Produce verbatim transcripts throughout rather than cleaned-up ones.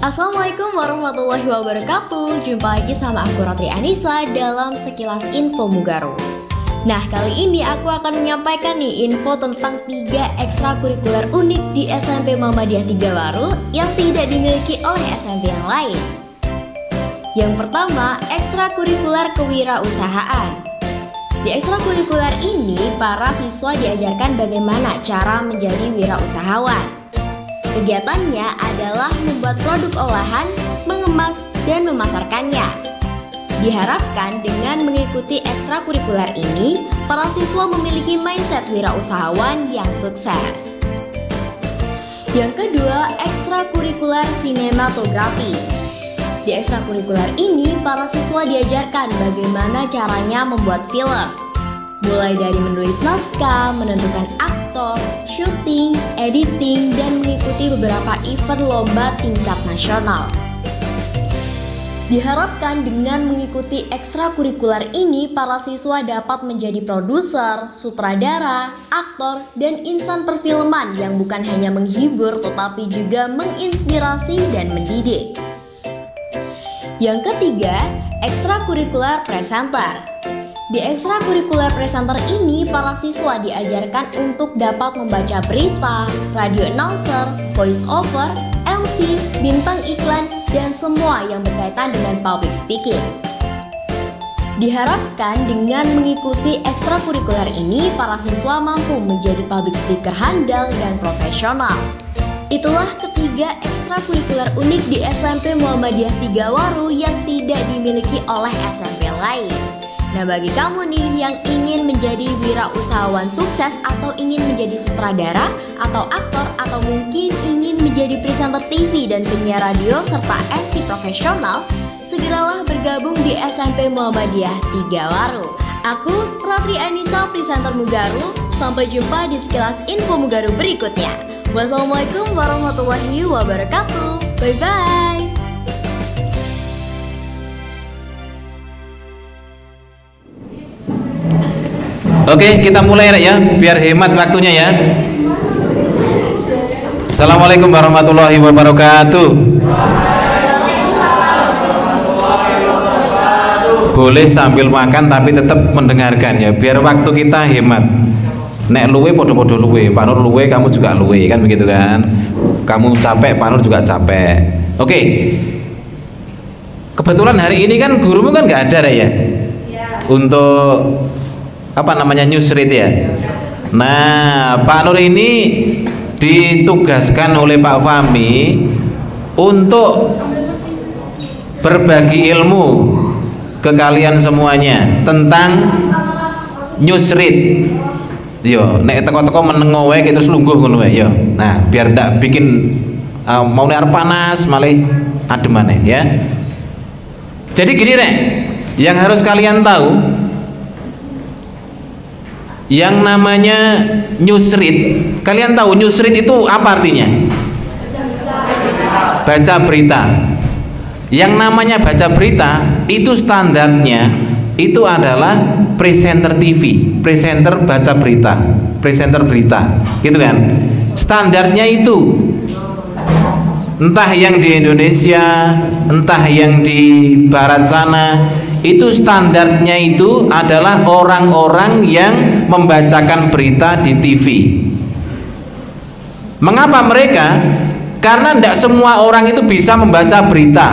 Assalamualaikum warahmatullahi wabarakatuh. Jumpa lagi sama aku Ratri Anissa dalam sekilas info Mugaru. Nah, kali ini aku akan menyampaikan nih info tentang tiga ekstrakurikuler unik di S M P Muhammadiyah tiga Waru yang tidak dimiliki oleh S M P yang lain. Yang pertama, ekstrakurikuler kewirausahaan. Di ekstrakurikuler ini, para siswa diajarkan bagaimana cara menjadi wirausahawan. Kegiatannya adalah membuat produk olahan, mengemas, dan memasarkannya. Diharapkan dengan mengikuti ekstrakurikuler ini, para siswa memiliki mindset wirausahawan yang sukses. Yang kedua, ekstrakurikuler sinematografi. Di ekstrakurikuler ini, para siswa diajarkan bagaimana caranya membuat film. Mulai dari menulis naskah, menentukan aktor, syuting, editing, dan mengikuti beberapa event lomba tingkat nasional. Diharapkan dengan mengikuti ekstrakurikuler ini, para siswa dapat menjadi produser, sutradara, aktor, dan insan perfilman yang bukan hanya menghibur tetapi juga menginspirasi dan mendidik. Yang ketiga, ekstrakurikuler presenter. Di ekstrakurikuler presenter ini, para siswa diajarkan untuk dapat membaca berita, radio announcer, voice over, M C, bintang iklan, dan semua yang berkaitan dengan public speaking. Diharapkan dengan mengikuti ekstrakurikuler ini, para siswa mampu menjadi public speaker handal dan profesional. Itulah ketiga ekstrakurikuler unik di S M P Muhammadiyah tiga Waru yang tidak dimiliki oleh S M P lain. Nah, bagi kamu nih yang ingin menjadi wirausahawan sukses atau ingin menjadi sutradara atau aktor atau mungkin ingin menjadi presenter T V dan penyiar radio serta M C profesional, segeralah bergabung di S M P Muhammadiyah tiga Waru. Aku Ratri Anissa, presenter Mugaru. Sampai jumpa di sekilas info Mugaru berikutnya. Wassalamualaikum warahmatullahi wabarakatuh. Bye bye. Oke, kita mulai ya, biar hemat waktunya ya. Assalamualaikum warahmatullahi wabarakatuh. Boleh sambil makan tapi tetap mendengarkan ya, biar waktu kita hemat. Nek luwe podo-podo luwe, Pak Nur luwe, kamu juga luwe, kan begitu kan? Kamu capek, Pak Nur juga capek. Oke. Kebetulan hari ini kan gurumu kan nggak ada ya? Untuk apa namanya newsread ya. Nah, Pak Nur ini ditugaskan oleh Pak Fahmi untuk berbagi ilmu ke kalian semuanya tentang newsread. Yo, nek teko-teko menengo wae terus lungguh ngono wae yo. Nah, biar ndak bikin uh, mau nek panas malah adem maneh ya. Jadi gini Rek, yang harus kalian tahu, yang namanya newsread, kalian tahu newsread itu apa artinya? Baca berita. Yang namanya baca berita itu standarnya itu adalah presenter T V, presenter baca berita, presenter berita, gitu kan? Standarnya itu, entah yang di Indonesia, entah yang di Barat sana, itu standarnya itu adalah orang-orang yang membacakan berita di T V. Mengapa mereka? Karena tidak semua orang itu bisa membaca berita.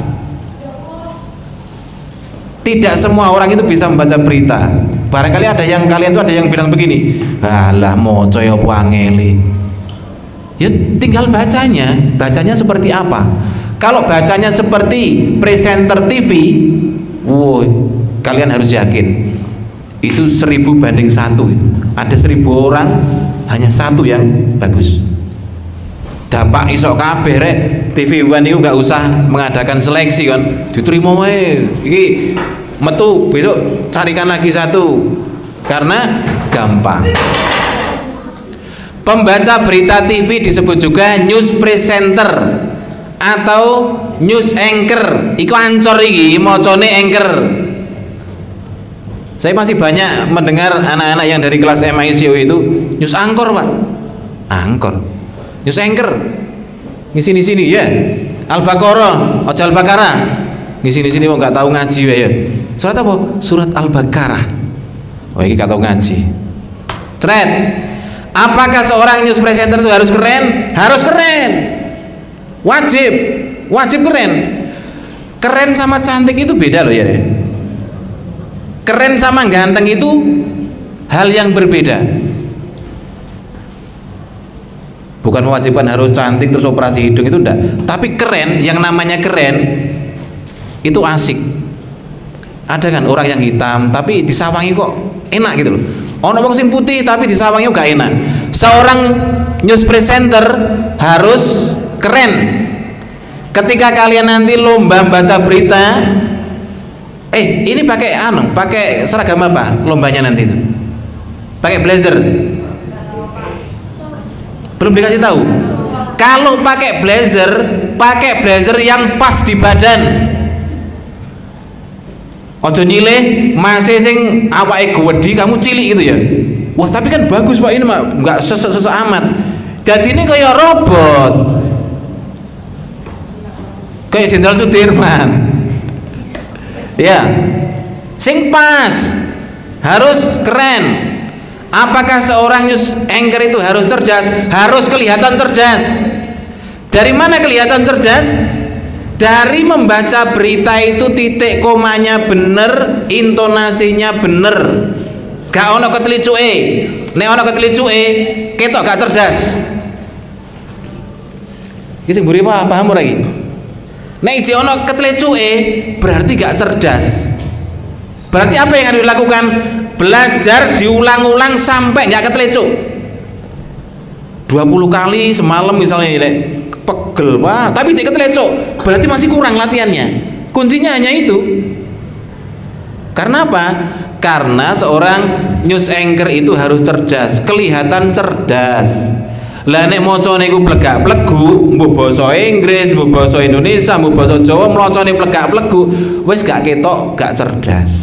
Tidak semua orang itu bisa membaca berita. Barangkali ada yang kalian tuh ada yang bilang begini, alah moco ya puangeli. Ya tinggal bacanya, bacanya seperti apa? Kalau bacanya seperti presenter T V, wow, kalian harus yakin itu seribu banding satu itu. Ada seribu orang, hanya satu yang bagus. Dapak isok kabeh rek, T V One itu gak usah mengadakan seleksi kan, diterima wae. Iki metu besok carikan lagi satu, karena gampang. Pembaca berita T V disebut juga news presenter atau news anchor. Iku ancor iki, mocone anchor. Saya masih banyak mendengar anak-anak yang dari kelas M I C O itu news anchor Pak, anchor, news anchor, di sini sini ya. Al-Baqarah, ojo Al-Baqarah. Di sini-sini mau nggak tahu ngaji ya. Surat apa? Surat Al-Baqarah. Oh, ini nggak tahu ngaji. Cret. Apakah seorang news presenter itu harus keren? Harus keren. Wajib. Wajib keren. Keren sama cantik itu beda loh ya deh. Keren sama ganteng itu hal yang berbeda. Bukan mewajibkan harus cantik terus operasi hidung, itu enggak. Tapi keren, yang namanya keren itu asik. Ada kan orang yang hitam tapi disawangi kok enak gitu loh. Ono wong sing putih tapi disawangi gak enak. Seorang news presenter harus keren. Ketika kalian nanti lomba baca berita, eh ini pakai anu, pakai seragam apa lombanya nanti itu? Pakai blazer. Belum dikasih tahu. Kalau pakai blazer, pakai blazer yang pas di badan. Ojo nyilih masih sing awake gede kamu cilik gitu ya. Wah, tapi kan bagus Pak ini mah enggak sesek-sesek amat. Jadi ini kayak robot. Kayak Jenderal Sudirman. Ya. Sing pas. Harus keren. Apakah seorang news anchor itu harus cerdas? Harus kelihatan cerdas. Dari mana kelihatan cerdas? Dari membaca berita itu titik komanya bener, intonasinya bener. Gak ono ketelicuke. Nek ono ketelicuke, ketok gak cerdas. Iki sing mburi apa paham ora iki? Nek iki ono ketelicuke, berarti gak cerdas. Berarti apa yang harus dilakukan? Belajar diulang-ulang sampai nggak ketelecuk. dua puluh kali semalam misalnya, pegel Pak, tapi cek ketelecuk, berarti masih kurang latihannya. Kuncinya hanya itu. Karena apa? Karena seorang news anchor itu harus cerdas, kelihatan cerdas. Lah nek macane iku plegak-plegu, mbok basa Inggris, mbok basa Indonesia, mbok basa Jawa, mlocone plegak-plegu, wis gak ketok, gak cerdas.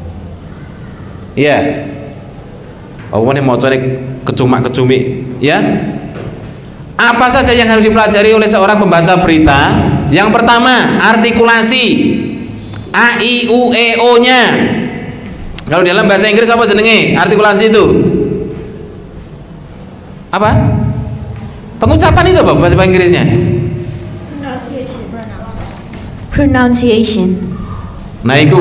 Ya, awane macane kecumak-kecumik, ya. Apa saja yang harus dipelajari oleh seorang pembaca berita? Yang pertama, artikulasi, A I U E O nya. Kalau dalam bahasa Inggris apa jenenge? Artikulasi itu apa? Pengucapan itu apa bahasa Inggrisnya? Pronunciation. Nah itu.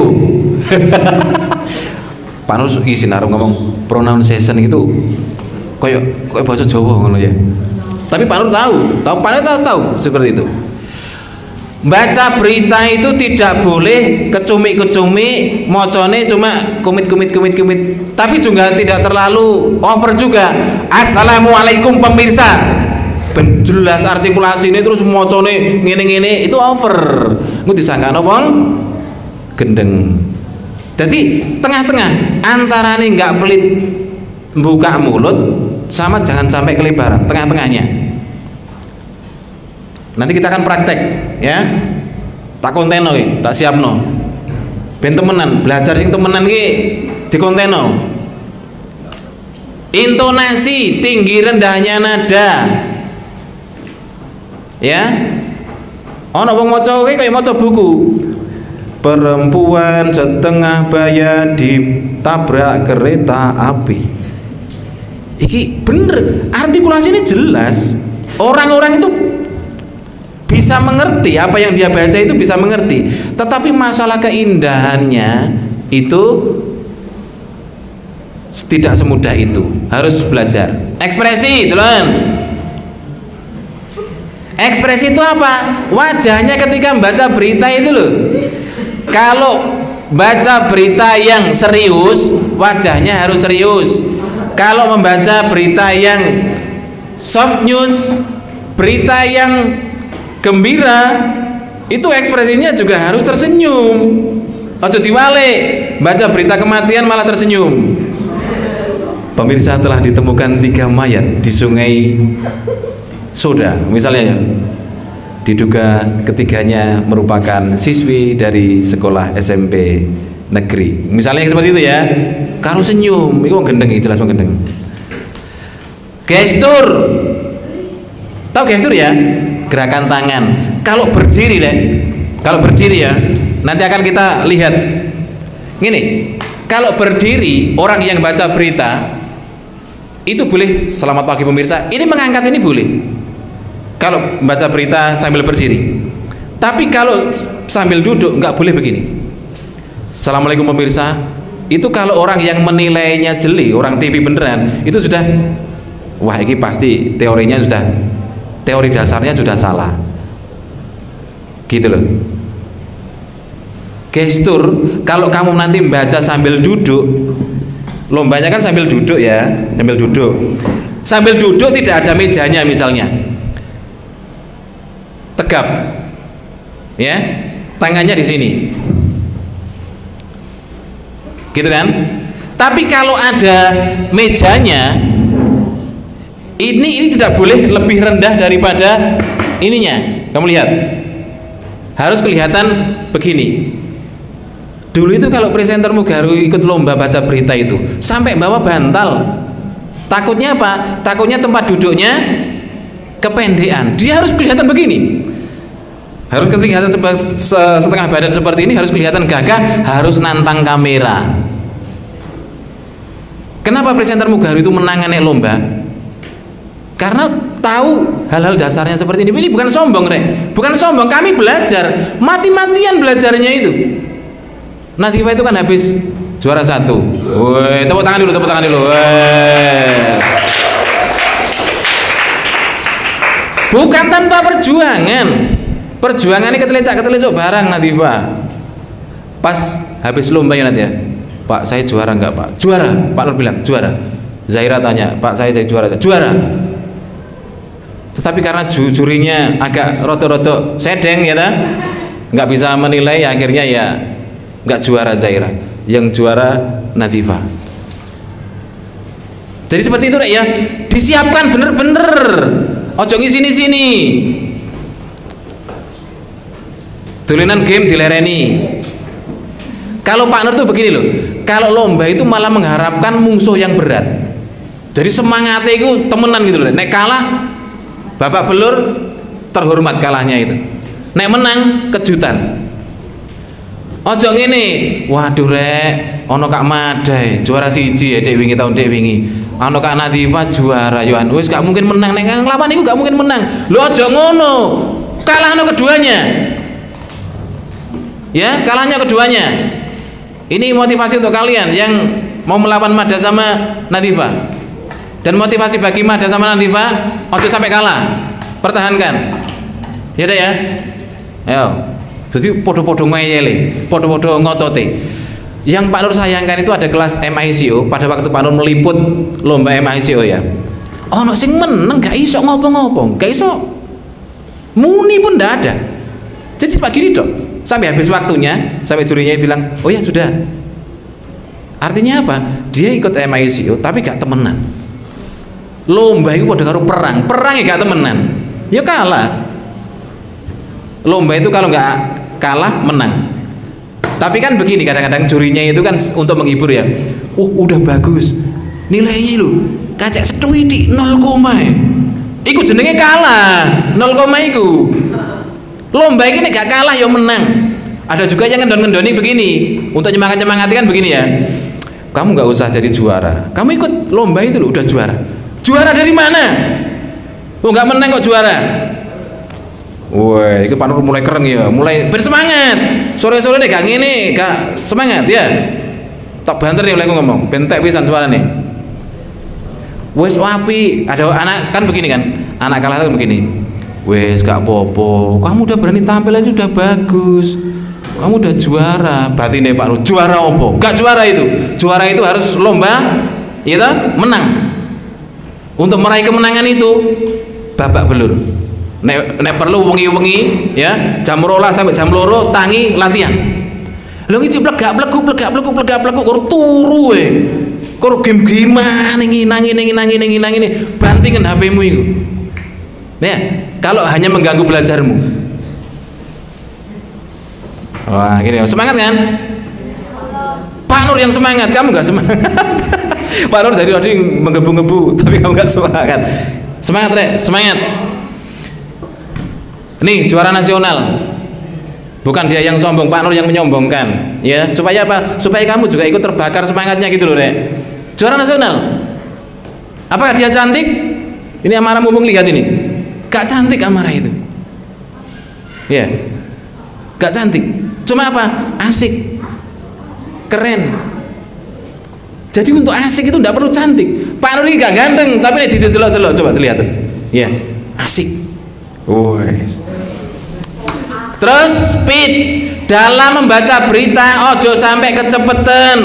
Pak Nur izin arep ngomong pronunciation itu koyo koyo bahasa Jawa ngono ya. Tapi Pak Nur tahu, tahu Pak Nur tahu, tahu seperti itu. Baca berita itu tidak boleh kecumik-kecumik, mocone cuma kumit-kumit-kumit-kumit. Tapi juga tidak terlalu over juga. Assalamualaikum pemirsa. Ben jelas artikulasi ini terus mocone ngene-ngene itu over. Engko disangkano wong gendeng. Jadi tengah-tengah antara ini nggak pelit buka mulut sama jangan sampai kelebaran, tengah-tengahnya. Nanti kita akan praktek ya. Tak konteno, tak siapno. Ben temenan, belajar sing temenan ki di konteno. Intonasi, tinggi rendahnya nada. Ya. Ono wong maca ki kaya maca buku. Perempuan setengah baya ditabrak kereta api. Iki bener, artikulasi ini jelas. Orang-orang itu bisa mengerti apa yang dia baca itu bisa mengerti. Tetapi masalah keindahannya itu tidak semudah itu. Harus belajar. Ekspresi, teman. Ekspresi itu apa? Wajahnya ketika membaca berita itu loh. Kalau baca berita yang serius, wajahnya harus serius. Kalau membaca berita yang soft news, berita yang gembira, itu ekspresinya juga harus tersenyum. Ojo diwale, baca berita kematian malah tersenyum. Pemirsa, telah ditemukan tiga mayat di Sungai Soda, misalnya ya. Diduga ketiganya merupakan siswi dari sekolah S M P negeri. Misalnya seperti itu ya. Karo senyum, itu gendeng, jelas gendeng. Gestur. Tahu gestur ya? Gerakan tangan. kalau berdiri deh, kalau berdiri ya, nanti akan kita lihat. Gini, kalau berdiri orang yang baca berita itu boleh. Selamat pagi pemirsa. Ini mengangkat ini boleh. Kalau baca berita sambil berdiri. Tapi kalau sambil duduk nggak boleh begini. Assalamualaikum pemirsa. Itu kalau orang yang menilainya jeli, orang T V beneran, itu sudah, wah ini pasti teorinya sudah, teori dasarnya sudah salah. Gitu loh. Gestur, kalau kamu nanti membaca sambil duduk, lombanya kan sambil duduk ya, sambil duduk. Sambil duduk tidak ada mejanya misalnya. Tegap. Ya, tangannya di sini. Gitu kan? Tapi kalau ada mejanya, ini ini tidak boleh lebih rendah daripada ininya. Kamu lihat. Harus kelihatan begini. Dulu itu kalau presenter Mugaru ikut lomba baca berita itu sampai bawa bantal. Takutnya apa? Takutnya tempat duduknya kependean. Dia harus kelihatan begini. Harus kelihatan setengah badan seperti ini, harus kelihatan gagah, harus nantang kamera. Kenapa presenter Mugaru itu menangani lomba? Karena tahu hal-hal dasarnya seperti ini. Ini bukan sombong, Rek. Bukan sombong, kami belajar, mati-matian belajarnya itu. Nadifa itu kan habis juara satu. Woi, tepuk tangan dulu, tepuk tangan dulu. Woi. Bukan tanpa perjuangan. Perjuangannya ketelecak-ketelecok barang Nadifa. Pas habis lomba ya nanti ya. Pak, saya juara enggak, Pak? Juara. Pak Nur bilang, juara. Zahira tanya, Pak, saya jadi juara. Juara. Tetapi karena ju jurinya agak roto-roto sedeng ya, nggak bisa menilai, akhirnya ya nggak juara Zahira, yang juara Nadifa. Jadi seperti itu ya, disiapkan bener-bener, ojo sini-sini. Tulinan game dilereni. Kalau Pak Nur tuh begini loh, kalau lomba itu malah mengharapkan musuh yang berat. Jadi semangatnya itu temenan gitu loh. Nek kalah, babak belur, terhormat kalahnya itu. Nek menang, kejutan. Ojo ngene, waduh rek, ono Kak Madai juara siji ya dek wingi tahun dek wingi. Ono Kak Nadifa juara Yohan. Wis gak mungkin menang, nek nglawan iku gak mungkin menang. Lho ojo ngono. Kalahno keduanya. Ya, kalahnya keduanya. Ini motivasi untuk kalian yang mau melawan Mada sama Nadifa. Dan motivasi bagi Mada sama Nadifa, ojo sampai kalah. Pertahankan. Ya deh ya. Ayo. Jadi podo-podo ngeyele, podo-podo ngotote. Yang Pak Nur sayangkan itu ada kelas M I C O. Pada waktu Pak Nur meliput lomba M I C O ya, ono sing meneng gak iso ngopo-ngopo, gak iso muni pun ndak ada. Jadi Pak Giri dok, sampai habis waktunya, sampai jurinya bilang, oh ya sudah. Artinya apa? Dia ikut M I C O tapi gak temenan. Lomba itu pada karo perang, perang ya gak temenan, ya kalah. Lomba itu kalau nggak kalah menang. Tapi kan begini, kadang-kadang jurinya itu kan untuk menghibur ya. Oh udah bagus, nilainya lu kacek setwidi nol koma. Iku jenenge kalah nol koma iku. Lomba ini gak kalah ya menang. Ada juga yang ngendon-ngendoni begini untuk nyemangat-nyemangati kan begini ya. Kamu nggak usah jadi juara. Kamu ikut lomba itu lo udah juara. Juara dari mana? Oh nggak menang kok juara. Woi, itu Pak Nur mulai keren ya, mulai bersemangat. Sore-sore deh gak ngene, gak semangat ya. Tak banter nih oleh aku ngomong, bentek pisan suara nih. Wes wapi, ada anak kan begini kan, anak kalah kan begini. Wes gak popo, kamu udah berani tampil aja udah bagus. Kamu udah juara, batinnya Pak Nur, juara opo? Gak juara itu, juara itu harus lomba, ya toh, menang. Untuk meraih kemenangan itu babak belur. Nek, nek perlu wengi-wengi ya jam rolas sampai jam loro tangi latihan. Lho iki plegak pleku plegak pleku plegak pleku karo turu e. Karo game-gamean ngene ngene ngene ngene ngene bantingin H P-mu iku. Ya, kalau hanya mengganggu belajarmu. Wah, gini semangat kan? Pak Nur yang semangat, kamu nggak semangat. Pak Nur dari tadi menggebu-gebu, tapi kamu nggak semangat. Semangat, Rek, semangat. nih juara nasional. Bukan dia yang sombong, Pak Nur yang menyombongkan, ya. Supaya apa? Supaya kamu juga ikut terbakar semangatnya gitu loh, Rek. Juara nasional. Apakah dia cantik? Ini Amara mumpung lihat ini. Gak cantik Amara itu. Ya. Gak cantik. Cuma apa? Asik. Keren. Jadi untuk asik itu tidak perlu cantik. Pak Nur ini gak ganteng, tapi ini didelok-delok, coba dilihat. Ya, asik. Wes. Terus speed dalam membaca berita, ojo sampai kecepetan.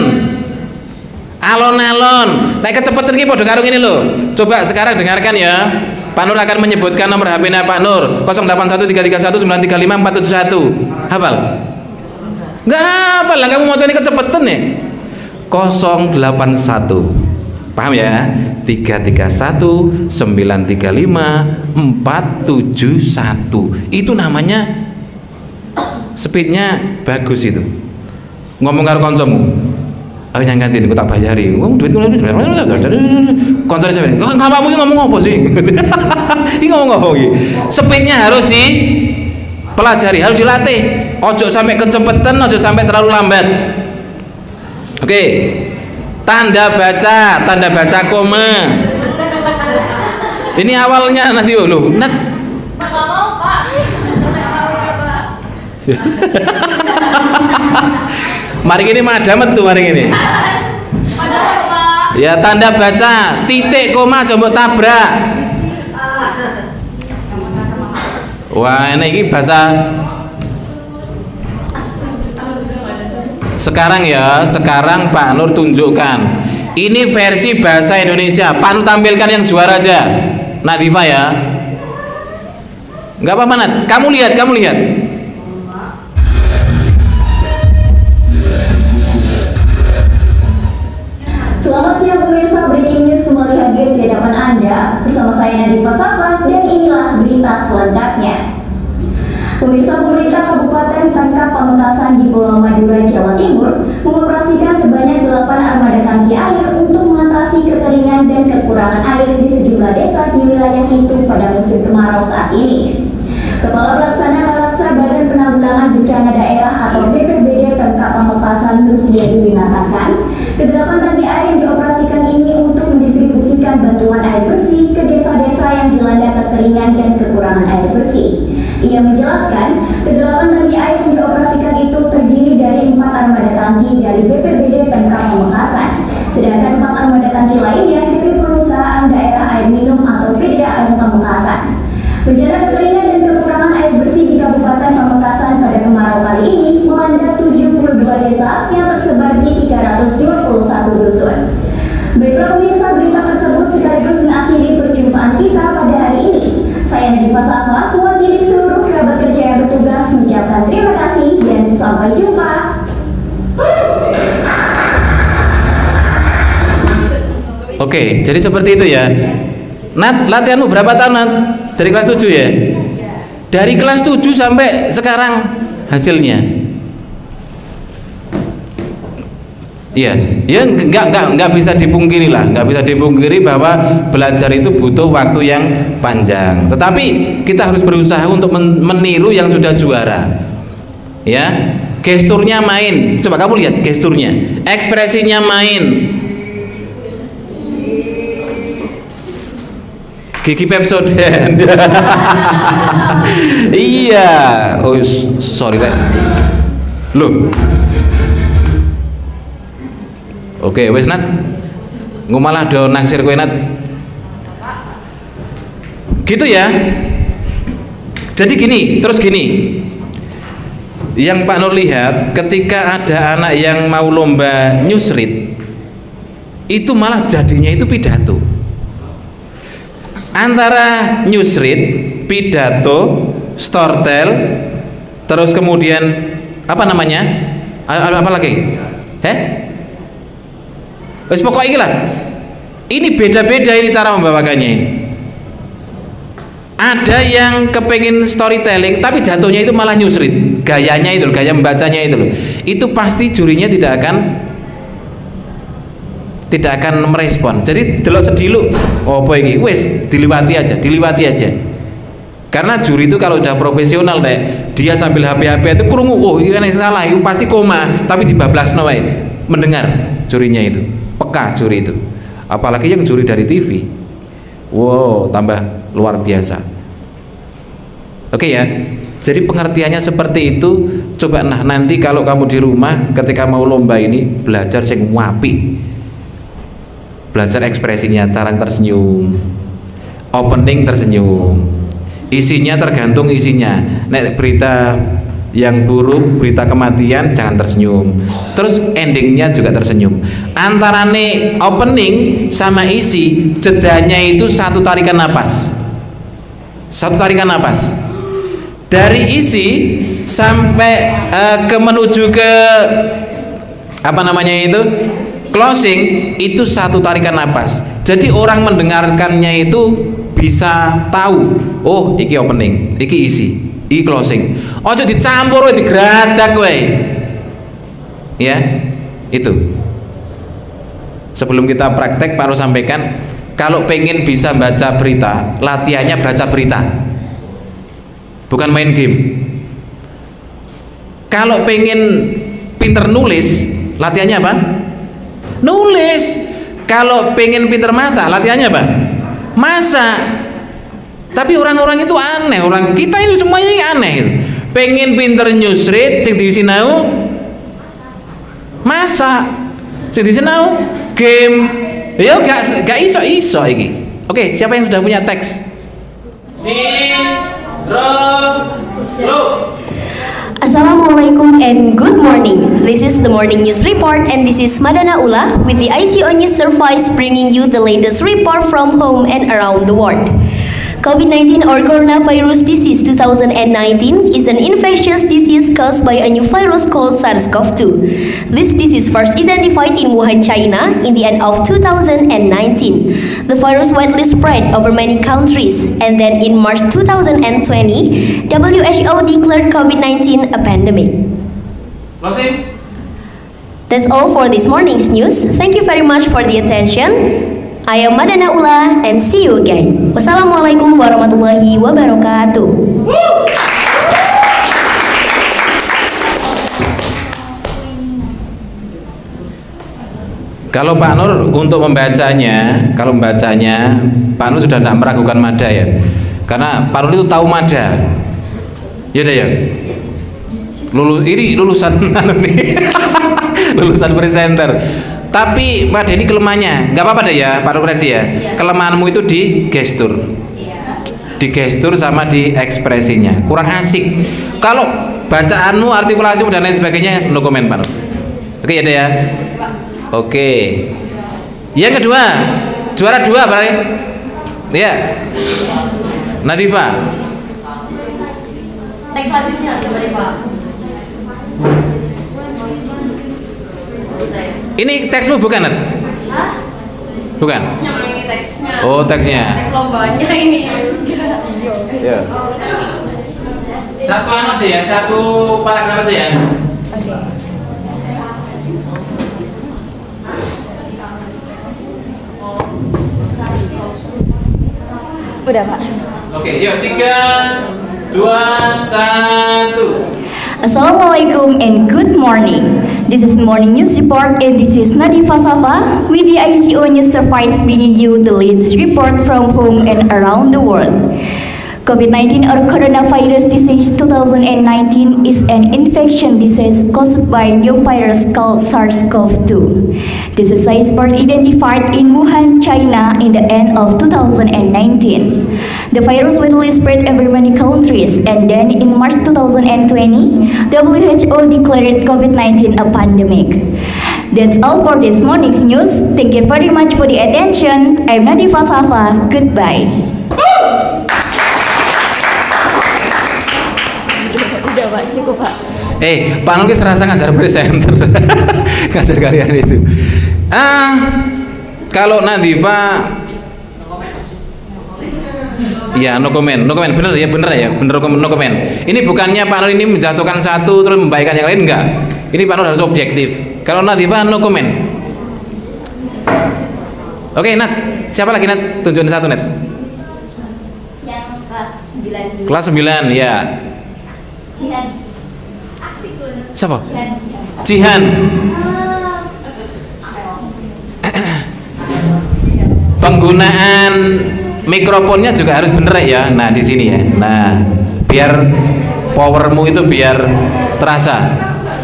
Alon-alon. Nek kecepetan iki padha karo ngene lho. Coba sekarang dengarkan ya. Pak Nur akan menyebutkan nomor H P-nya Pak Nur nol delapan satu tiga tiga satu sembilan tiga lima empat tujuh satu. Hafal? Enggak hafal lah, kamu mau coba kecepetan ya. nol delapan satu. Paham ya? tiga tiga satu sembilan tiga lima empat tujuh satu. Itu namanya speednya bagus itu. Ngomong karo kancamu, ayo nyangkatin, aku tak bayari. Ngomong duit koncone sampe. Kok bapakmu iki ngomong apa sih? Iki ngomong apa iki? Speednya harus dipelajari, harus dilatih. Ojo sampai kecepetan, ojo sampai terlalu lambat. Oke. Tanda baca, tanda baca koma. Ini awalnya nanti loh, Nat. Enggak mau, Pak. Mari ini madamet tuh mari ini. Ya tanda baca titik koma coba tabrak. Wah ini bahasa sekarang ya. Sekarang Pak Nur tunjukkan. Ini versi bahasa Indonesia. Pak Nur tampilkan yang juara aja. Nadifa ya. Nggak apa-apa Nat. Kamu lihat, kamu lihat. Selamat siang pemirsa, breaking news kembali hadir di hadapan Anda bersama saya Nadifa Safa dan inilah berita selengkapnya. Pemirsa, pemerintah Kabupaten Pemkab Pamekasan di Pulau Madura, Jawa Timur mengoperasikan sebanyak delapan armada tangki air untuk mengatasi kekeringan dan kekurangan air di sejumlah desa di wilayah itu pada musim kemarau saat ini. Kepala Pelaksana Balaksa Badan Penanggulangan Bencana Daerah atau B P B D Pemkab Pamekasan Rusdiadi mengatakan, kedelapan tangki air yang dioperasikan ini untuk mendistribusikan bantuan air bersih ke desa-desa yang dilanda kekeringan dan kekurangan air bersih. Ia menjelaskan, kedelapan tangki air yang dioperasikan itu terdiri dari empat armada tangki dari B P B D Pemkab Pamekasan, sedangkan empat armada tangki lainnya dari perusahaan daerah air minum atau P D A Air Pamekasan. Bencana kekeringan dan kekurangan air bersih di Kabupaten Pamekasan pada kemarau kali ini melanda tujuh puluh dua desa yang tersebar di tiga ratus dua puluh satu dusun. Baiklah pemirsa, berita tersebut sekaligus mengakhiri perjumpaan kita pada hari ini. Saya Nadifa Safa, mewakili seluruh kerabat kerja yang bertugas mengucapkan terima kasih dan sampai jumpa. Oke, jadi seperti itu ya. Nat, latihanmu berapa tahun Nat? Dari kelas tujuh ya? Dari kelas tujuh sampai sekarang hasilnya. Iya, ya nggak nggak nggak bisa dipungkiri lah, nggak bisa dipungkiri bahwa belajar itu butuh waktu yang panjang. Tetapi kita harus berusaha untuk meniru yang sudah juara. Ya, gesturnya main. Coba kamu lihat gesturnya, ekspresinya main. Gigi Pepsodent. Iya. Oh sorry Rek. Loh. Oke, wes Nat. Ngomalah do naksir kowe Nat. Gitu ya. Jadi gini, terus gini. Yang Pak Nur lihat ketika ada anak yang mau lomba newsread, itu malah jadinya itu pidato. Antara newsread, pidato, storytell, terus kemudian apa namanya? Apa lagi? Heh? Wes pokok ini lah. Ini beda-beda ini cara membawakannya ini. Ada yang kepengen storytelling tapi jatuhnya itu malah newsread. Gayanya itu, gaya membacanya itu loh. Itu pasti jurinya tidak akan tidak akan merespon. Jadi delok sedilu, oh apa ini? Wes diliwati aja, diliwati aja. Karena juri itu kalau udah profesional deh, dia sambil H P-H P itu krungu, oh ini salah, itu pasti koma, tapi dibablasno wae. Mendengar jurinya itu, peka juri itu. Apalagi yang juri dari T V. Wow, tambah luar biasa. Oke ya. Jadi pengertiannya seperti itu. Coba nah nanti kalau kamu di rumah ketika mau lomba ini belajar sing wapi. Belajar ekspresinya, cara tersenyum. Opening tersenyum. Isinya tergantung isinya. Nek berita yang buruk, berita kematian, jangan tersenyum. Terus endingnya juga tersenyum. Antarane opening sama isi, jedanya itu satu tarikan napas. Satu tarikan napas. Dari isi sampai uh, ke menuju ke apa namanya itu closing itu satu tarikan napas. Jadi orang mendengarkannya itu bisa tahu, oh iki opening, iki isi, iki closing. Ojo dicampur, digradak we. Ya, itu. Sebelum kita praktek, Pak Nur sampaikan, kalau pengen bisa baca berita, latihannya baca berita, bukan main game. Kalau pengen pinter nulis, latihannya apa? Nulis. Kalau pengen pinter masak, latihannya apa? Masak. Tapi orang-orang itu aneh, orang kita ini semuanya ini aneh. Pengen pinter nyusrit, sing disinau masak, sing disinau game. Ya gak gak iso iso iki. Oke, siapa yang sudah punya teks? Si ro lo. Assalamualaikum and good morning. This is the morning news report and this is Madana Ula with the I C O News Service bringing you the latest report from home and around the world. COVID nineteen or coronavirus disease twenty nineteen is an infectious disease caused by a new virus called SARS CoV two. This disease first identified in Wuhan, China in the end of two thousand nineteen. The virus widely spread over many countries and then in March two thousand twenty, W H O declared COVID nineteen a pandemic. Closing. That's all for this morning's news. Thank you very much for the attention. I am Madana Ula and see you again. Wassalamualaikum warahmatullahi wabarakatuh. Kalau Pak Nur untuk membacanya, kalau membacanya Pak Nur sudah tidak meragukan mada ya. Karena Pak Nur itu tahu mada. Ya udah ya. Lulus ini lulusan lulusan presenter. Tapi pada ini kelemahannya, nggak apa-apa deh ya, Pak Nur koreksi ya. Ya. Kelemahanmu itu di gestur, ya. Di gestur sama di ekspresinya, kurang asik. Kalau bacaanmu, artikulasimu dan lain sebagainya, no comment Pak Nur. Oke ya deh ya. Oke. Yang kedua, juara dua berarti, ya. Nadifa. Teks selanjutnya coba deh Pak. Ini teksmu bukan, Nat? Hah? Bukan? Teksnya, ini teksnya. Oh, teksnya. Teks lombanya ini. Iya. Satu anak aja ya, satu paragraf aja ya. Oke. Udah Pak. Oke, yuk tiga, dua, satu. Assalamualaikum and good morning. This is Morning News Report and this is Nadifa Safa with the I C O News Service bringing you the latest report from home and around the world. COVID nineteen or coronavirus disease twenty nineteen is an infection disease caused by new virus called SARS CoV two. This is first identified in Wuhan, China in the end of two thousand nineteen. The virus widely spread over many countries and then in March two thousand twenty, W H O declared COVID nineteen a pandemic. That's all for this morning's news. Thank you very much for the attention. I'm Nadifa Safa. Goodbye. Udah Pak, cukup Pak. Eh, Pak Nur serasa ngajar presenter, ngajar kalian itu. Ah, kalau Nadifa, ya no comment, no comment, bener ya, bener ya, bener no comment. Ini bukannya Pak Nur ini menjatuhkan satu terus membaikkan yang lain, enggak. Ini Pak Nur harus objektif. Kalau Nadifa no comment. Oke, Nat, siapa lagi Nat? Tunjukin satu Nat. Yang kelas sembilan dulu. Kelas sembilan ya. Jihan. Asik tuh. Siapa? Jihan, Jihan. Jihan. Penggunaan mikrofonnya juga harus bener ya. Nah di sini ya. Nah biar powermu itu biar terasa.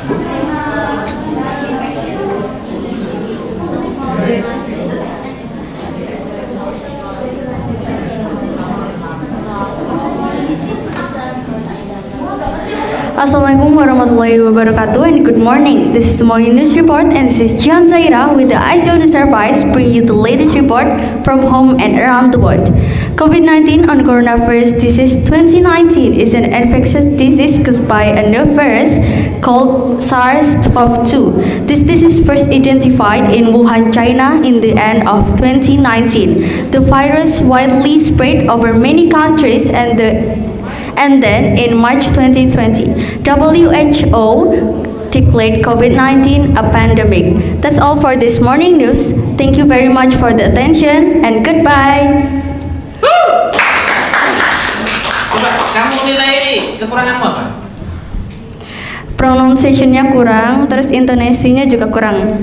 Assalamualaikum warahmatullahi wabarakatuh and good morning. This is the morning news report and this is Jian Zaira with the I C O News Service bringing you the latest report from home and around the world. COVID nineteen on coronavirus disease twenty nineteen is an infectious disease caused by a new virus called SARS CoV two. This disease first identified in Wuhan, China in the end of twenty nineteen. The virus widely spread over many countries and the And then in March twenty twenty, W H O declared COVID nineteen a pandemic. That's all for this morning news. Thank you very much for the attention and goodbye. Coba kamu nilai kekuranganmu apa? Pronunciation-nya kurang, terus intonasinya juga kurang.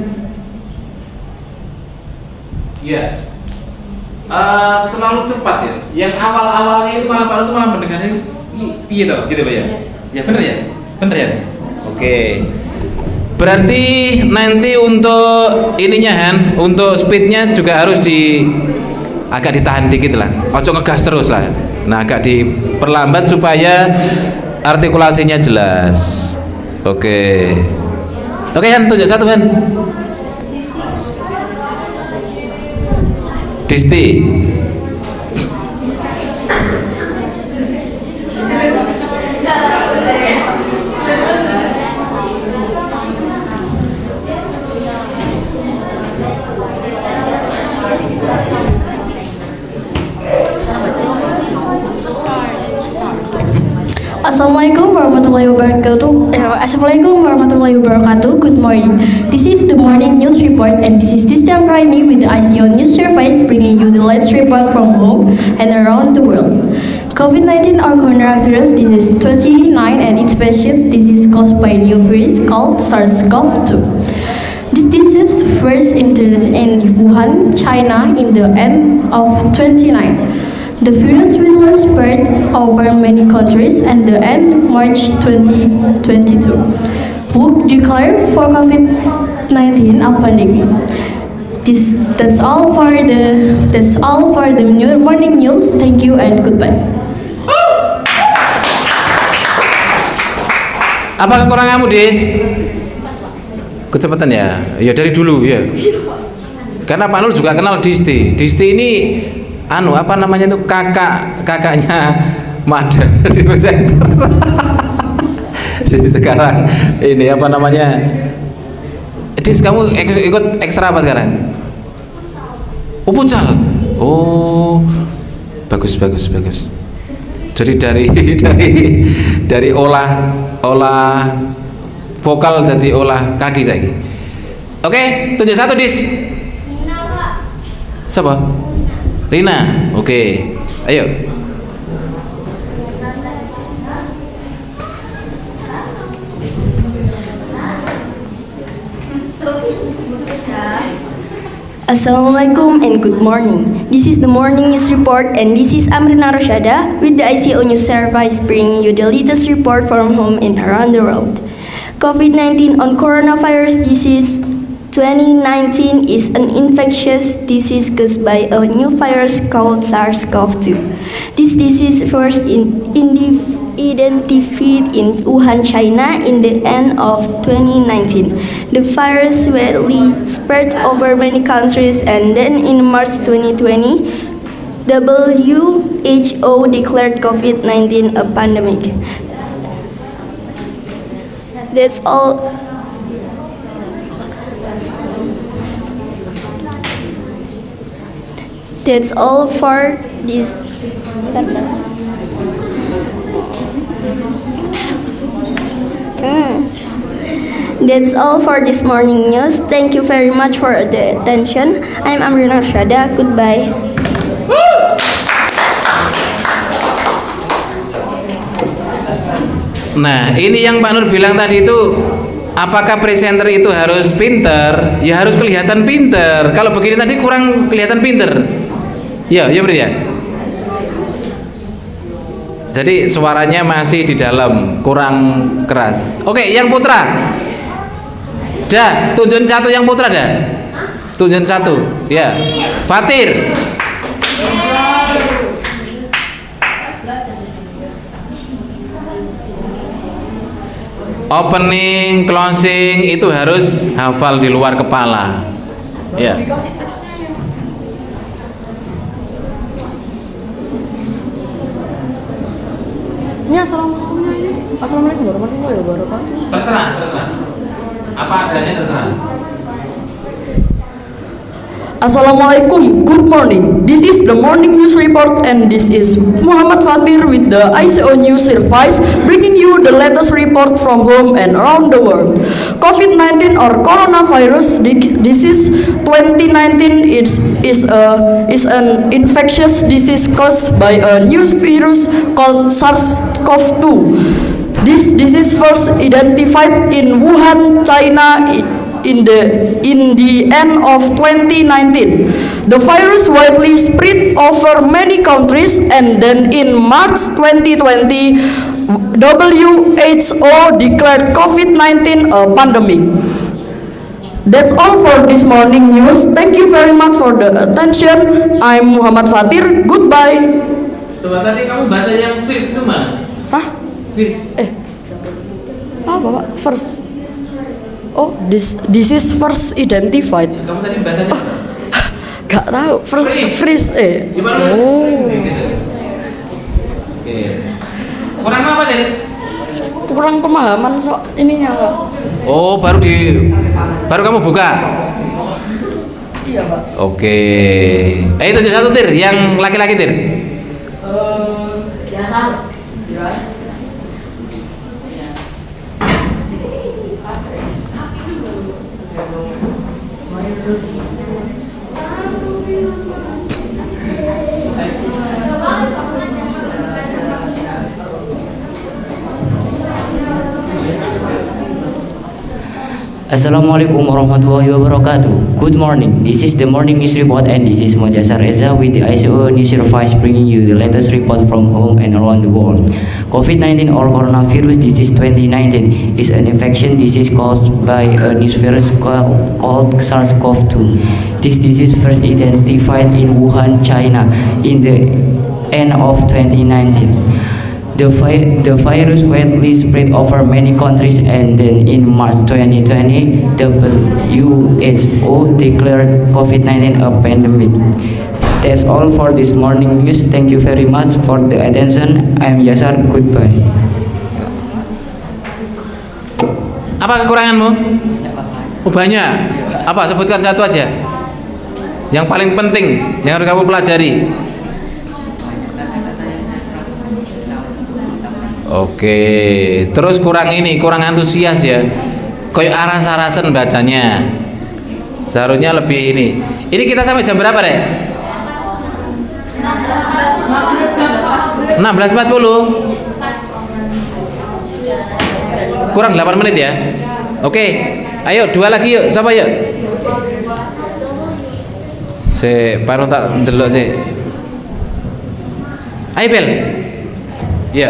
Iya. Uh, terlalu cepat ya. Yang awal-awalnya itu malah baru itu malah mendengarnya iya toh, gitu Pak ya? Ya bener ya? Bener ya? Oke. Berarti nanti untuk ininya Han, untuk speednya juga harus di agak ditahan dikit lah. Ojo ngegas terus lah. Nah, agak diperlambat supaya artikulasinya jelas. Oke. Oke Han, tunjuk satu Han. Disti. Assalamualaikum warahmatullahi wabarakatuh. Assalamualaikum warahmatullahi wabarakatuh. Good morning. This is the morning news report, and this is Tisti Anggraini with the I C O News Service bringing you the latest report from home and around the world. COVID nineteen or coronavirus disease twenty-nine and infectious disease caused by a new virus called SARS CoV two. This disease first introduced in Wuhan, China in the end of twenty nineteen. The virus will spread over many countries and the end March twenty twenty-two. W H O declared for COVID nineteen a pandemic. This that's all for the that's all for the new morning news. Thank you and goodbye. Apa kekuranganmu, Dis? Kecepatan ya? Ya dari dulu ya. Karena Pak Nur juga kenal Disti. Disti ini anu apa namanya itu kakak kakaknya Mada di presenter. Jadi sekarang ini apa namanya? Dis, kamu ikut ekstra apa sekarang? Oh, futsal. Oh, bagus bagus bagus. Jadi dari dari dari olah olah vokal jadi olah kaki saya. Oke, tunjuk satu Dis. Nina, Pak. Siapa? Rina. Oke, ayo. Assalamualaikum and good morning. This is the morning news report and this is Amrina Roshada with the I C O News Service bringing you the latest report from home and around the world. COVID nineteen on coronavirus disease twenty nineteen is an infectious disease caused by a new virus called SARS CoV two. This disease first in, in identified in Wuhan, China in the end of twenty nineteen. The virus widely spread over many countries and then in March twenty twenty, W H O declared COVID nineteen a pandemic. That's all. That's all for this. Mm. That's all for this morning news. Thank you very much for the attention. I'm Amrina Rashada. Goodbye. Nah, ini yang Pak Nur bilang tadi itu, apakah presenter itu harus pinter? Ya harus kelihatan pinter. Kalau begini tadi kurang kelihatan pinter. Ya, ya Bri ya. Jadi suaranya masih di dalam, kurang keras. Oke, yang putra. Dah, tunjukin satu yang putra dah. Tunjukin satu. Ya. Fatir. Opening, closing itu harus hafal di luar kepala. Ya. Ini assalamualaikum ini. Assalamualaikum warahmatullahi wabarakatuh. Terserah, terserah. Apa adanya terserah. Assalamualaikum, good morning. This is the morning news report and this is Muhammad Fatir with the I C O News Service bringing you the latest report from home and around the world. COVID nineteen or coronavirus disease twenty nineteen is is a is an infectious disease caused by a new virus called SARS-C o V two. This disease first identified in Wuhan, China in the in the end of twenty nineteen. The virus widely spread over many countries and then in March twenty twenty W H O declared COVID nineteen a pandemic. That's all for this morning news. Thank you very much for the attention. I'm Muhammad Fatir. Goodbye. Coba tadi kamu baca yang first itu mana? Hah? First. Eh. Apa, Pak? First. Oh, this this is first identified. Kamu tadi bacanya? Oh, gak tahu. First freeze eh. Gimana? Oh. Oke. Kurang apa tadi? Kurang pemahaman sok ininya, Pak. Oh, baru di baru kamu buka. Iya, Pak. Oke. Eh itu satu tir, yang laki-laki tir. Uh, yang satu. Ya. Assalamualaikum warahmatullahi wabarakatuh. Good morning. This is the morning news report and this is Mojasa Reza with the I C O News Service bringing you the latest report from home and around the world. COVID nineteen or coronavirus disease twenty nineteen is an infection disease caused by a new virus called, called SARS-C o V two. This disease first identified in Wuhan, China in the end of twenty nineteen. The, vi the virus widely spread over many countries and then in March twenty twenty, W H O declared COVID nineteen a pandemic. That's all for this morning news. Thank you very much for the attention. I'm Yasar. Goodbye. Apa kekuranganmu? Oh, banyak. Apa? Sebutkan satu aja. Yang paling penting yang harus kamu pelajari. Oke, terus kurang ini, kurang antusias ya. Kayak aras-arasan bacanya. Seharusnya lebih ini. Ini kita sampai jam berapa, Rek? enam belas empat puluh. Kurang delapan menit ya. Oke. Ayo dua lagi yuk. Siapa yuk? Se paru tak ndelok sih. Ayo Bel. Iya.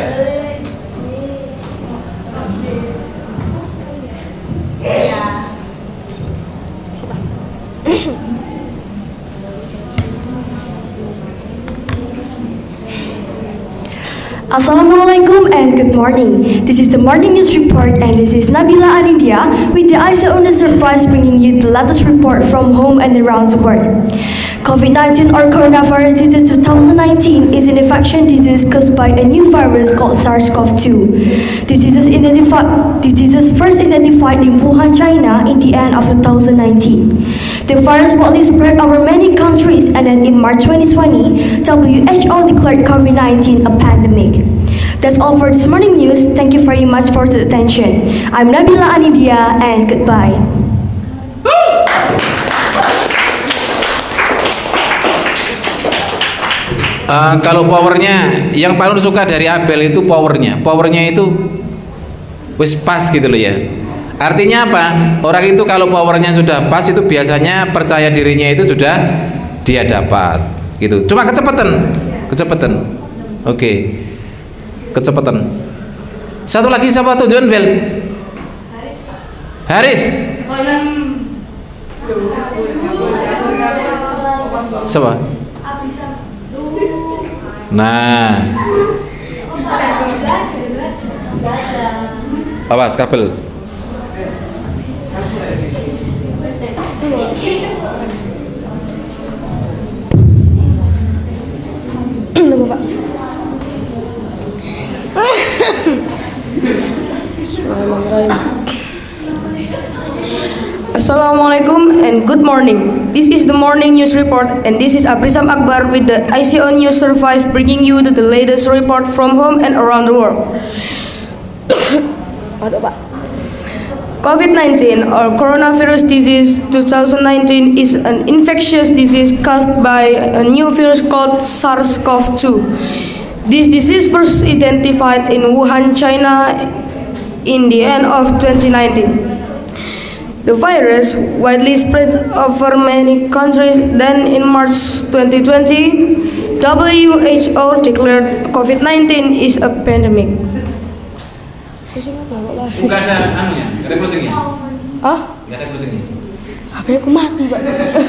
Assalamualaikum and good morning. This is the morning news report and this is Nabila Anindia with the I C O News Service bringing you the latest report from home and around the world. COVID nineteen or coronavirus disease twenty nineteen is an infection disease caused by a new virus called SARS-C o V two. This disease, identifi- this disease first identified in Wuhan, China in the end of two thousand nineteen. The virus widely spread over many countries and then in March twenty twenty, W H O declared COVID nineteen a pandemic. That's all for this morning news. Thank you very much for the attention. I'm Nabila Anidia and goodbye. Uh, kalau powernya, yang paling suka dari Abel itu powernya. Powernya itu wis pas gitu loh ya. Artinya apa? Orang itu kalau powernya sudah pas itu biasanya percaya dirinya itu sudah dia dapat gitu. Cuma kecepatan, kecepatan. Oke, okay. Kecepatan. Satu lagi siapa tuh John Bell? Haris. Siapa? Nah, awas kabel. Assalamualaikum and good morning. This is the morning news report and this is Abrisam Akbar with the I C O News Service bringing you the latest report from home and around the world. COVID nineteen or coronavirus disease twenty nineteen is an infectious disease caused by a new virus called SARS CoV two. This disease first identified in Wuhan, China in the end of twenty nineteen. The virus widely spread over many countries. Then in March twenty twenty, W H O declared COVID nineteen is a pandemic. Bukan ada anunya, nggak ada closingnya. Ah? Nggak ada closingnya. H P aku mati, Pak.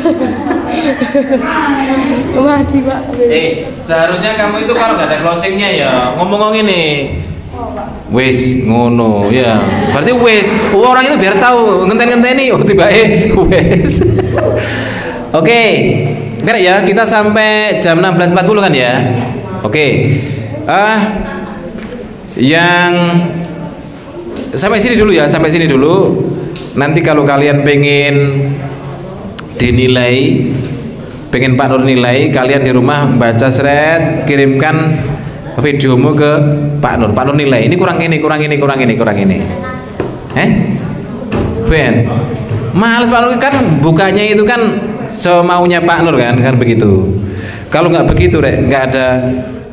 Mati, Pak. Eh, seharusnya kamu itu kalau nggak ada closingnya ya ngomong-ngomong ini. Wes ngono ya. Berarti wes orang itu biar tahu ngenten-ngenteni oh tiba eh wes. Oke. Beres ya, kita sampai jam enam belas empat puluh kan ya. Oke. Ah yang sampai sini dulu ya, sampai sini dulu. Nanti kalau kalian pengen dinilai, pengen Pak Nur nilai, kalian di rumah baca seret, kirimkan videomu ke Pak Nur. Pak Nur nilai. Ini kurang ini, kurang ini, kurang ini, kurang ini. Eh? Ben. Males Pak Nur kan bukanya itu kan semaunya Pak Nur kan, kan begitu. Kalau nggak begitu, Rek, nggak ada